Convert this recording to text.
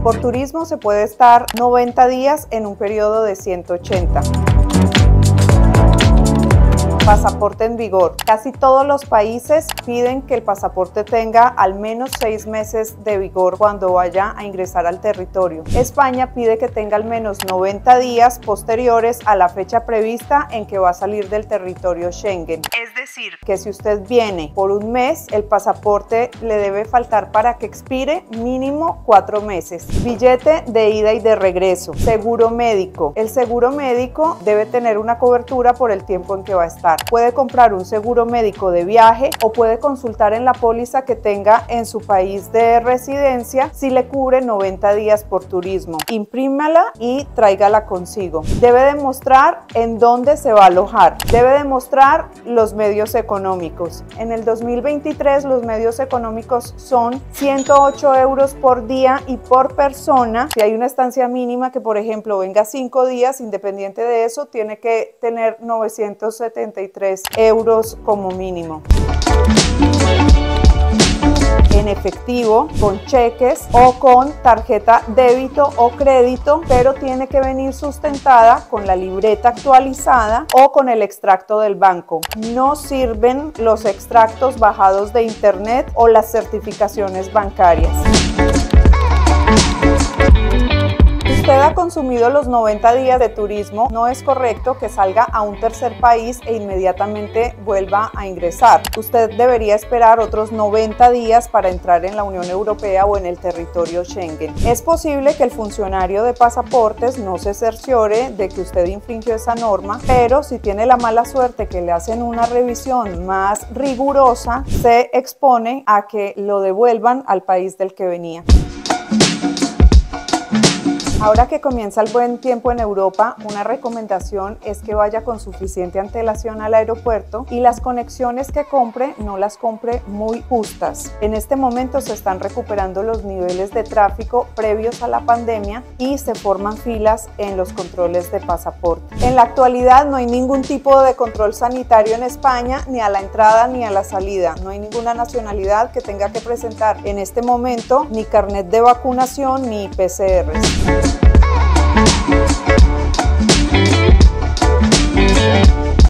Por turismo se puede estar 90 días en un periodo de 180. Pasaporte en vigor. Casi todos los países piden que el pasaporte tenga al menos 6 meses de vigor cuando vaya a ingresar al territorio. España pide que tenga al menos 90 días posteriores a la fecha prevista en que va a salir del territorio Schengen. Es decir, que si usted viene por un mes, el pasaporte le debe faltar para que expire mínimo 4 meses. Billete de ida y de regreso. Seguro médico. El seguro médico debe tener una cobertura por el tiempo en que va a estar. Puede comprar un seguro médico de viaje o puede consultar en la póliza que tenga en su país de residencia si le cubre 90 días por turismo. Imprímala y tráigala consigo. Debe demostrar en dónde se va a alojar. Debe demostrar los medios económicos. En el 2023 los medios económicos son 108 euros por día y por persona. Si hay una estancia mínima que, por ejemplo, venga 5 días, independiente de eso, tiene que tener 973 euros como mínimo. En efectivo, con cheques o con tarjeta débito o crédito, pero tiene que venir sustentada con la libreta actualizada o con el extracto del banco. No sirven los extractos bajados de internet o las certificaciones bancarias. Usted ha consumido los 90 días de turismo, no es correcto que salga a un tercer país e inmediatamente vuelva a ingresar. Usted debería esperar otros 90 días para entrar en la Unión Europea o en el territorio Schengen. Es posible que el funcionario de pasaportes no se cerciore de que usted infringió esa norma, pero si tiene la mala suerte que le hacen una revisión más rigurosa, se expone a que lo devuelvan al país del que venía. Ahora que comienza el buen tiempo en Europa, una recomendación es que vaya con suficiente antelación al aeropuerto y las conexiones que compre no las compre muy justas. En este momento se están recuperando los niveles de tráfico previos a la pandemia y se forman filas en los controles de pasaporte. En la actualidad no hay ningún tipo de control sanitario en España, ni a la entrada ni a la salida. No hay ninguna nacionalidad que tenga que presentar en este momento ni carnet de vacunación ni PCRs.